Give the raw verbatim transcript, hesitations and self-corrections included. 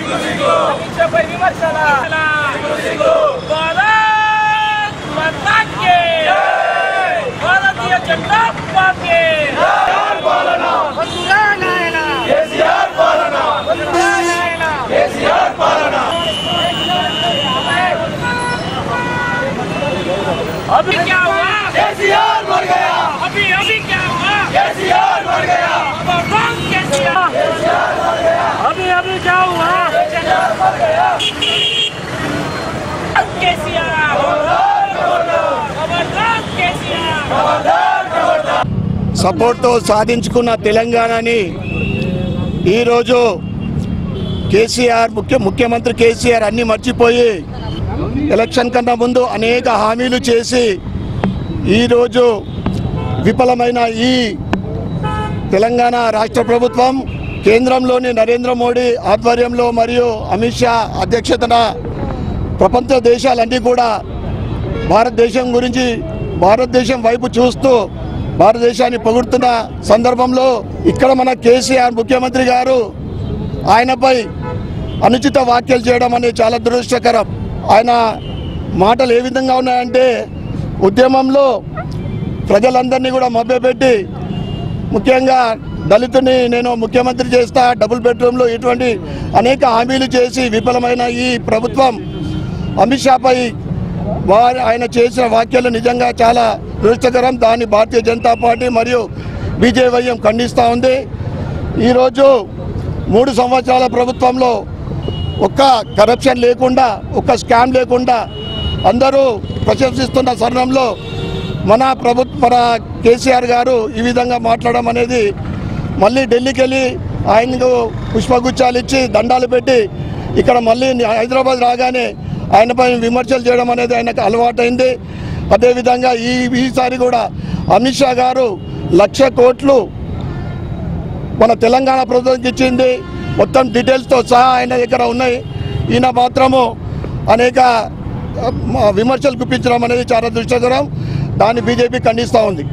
అమిత్షాపై విమర్శల భారత్ మాతా కీ భారతీయ జనతా పార్టీ కేసీఆర్ పాలన కేసీఆర్ పాలన अभी क्या हुआ केसीआर मर गया अभी अभी क्या हुआ केसीआर मर गया अब केसीआर केसीआर मर गया अभी अभी क्या हुआ केसीआर मर गया केसीआर खबरदार केसीआर खबरदार खबरदार సపోర్ట్ తో సాధించుకున్న తెలంగాణని ఈ రోజు కేసీఆర్ ముఖ్య ముఖ్యమంత్రి కేసీఆర్ అన్ని మర్చిపోయి ఎలక్షన్ కన్నా ముందు అనేక హామీలు చేసి ఈరోజు విఫలమైన ఈ తెలంగాణ రాష్ట్ర ప్రభుత్వం కేంద్రంలోని నరేంద్ర మోడీ ఆధ్వర్యంలో మరియు అమిత్ షా అధ్యక్షతన ప్రపంచ దేశాలన్నీ కూడా భారతదేశం గురించి భారతదేశం వైపు చూస్తూ భారతదేశాన్ని పొగుడుతున్న సందర్భంలో ఇక్కడ మన కేసీఆర్ ముఖ్యమంత్రి గారు ఆయనపై అనుచిత వ్యాఖ్యలు చేయడం అనేది చాలా దురదృష్టకరం. ఆయన మాటలు ఏ విధంగా ఉన్నాయంటే ఉద్యమంలో ప్రజలందరినీ కూడా మభ్యపెట్టి ముఖ్యంగా దళితుని నేను ముఖ్యమంత్రి చేస్తా డబుల్ బెడ్రూమ్లో ఇటువంటి అనేక హామీలు చేసి విఫలమైన ఈ ప్రభుత్వం అమిత్ షాపై వారు ఆయన చేసిన వ్యాఖ్యలు నిజంగా చాలా దురదృష్టకరం. దాన్ని భారతీయ జనతా పార్టీ మరియు బీజేవైఎం ఖండిస్తూ ఉంది. ఈరోజు మూడు సంవత్సరాల ప్రభుత్వంలో ఒక్క కరప్షన్ లేకుండా ఒక్క స్కామ్ లేకుండా అందరూ ప్రశంసిస్తున్న తరుణంలో మన ప్రభుత్వ మన కేసీఆర్ గారు ఈ విధంగా మాట్లాడడం అనేది మళ్ళీ ఢిల్లీకి వెళ్ళి ఆయనకు పుష్పగుచ్చాలు ఇచ్చి దండాలు పెట్టి ఇక్కడ మళ్ళీ హైదరాబాద్ రాగానే ఆయనపై విమర్శలు చేయడం అనేది ఆయనకు అలవాటైంది. అదేవిధంగా ఈ ఈసారి కూడా అమిత్ షా గారు లక్ష కోట్లు మన తెలంగాణ ప్రభుత్వానికి ఇచ్చింది. మొత్తం డీటెయిల్స్తో సహా ఆయన దగ్గర ఉన్నాయి. ఈయన మాత్రము అనేక విమర్శలు గుప్పించడం అనేది చాలా దుష్టకరం. దాన్ని బీజేపీ ఖండిస్తూ ఉంది.